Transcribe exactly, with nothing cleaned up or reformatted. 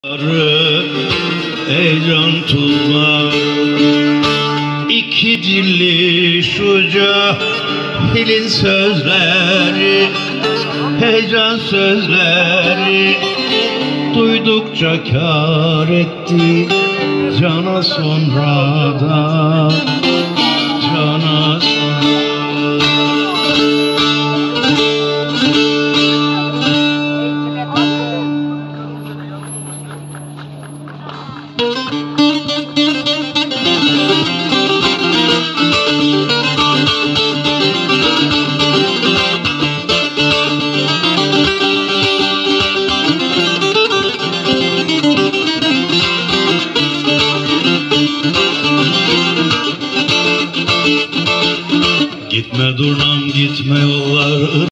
Heyecan tullar iki dilli şuca hilin sözleri, heyecan sözleri duydukça kâr etti cana sonradan, cana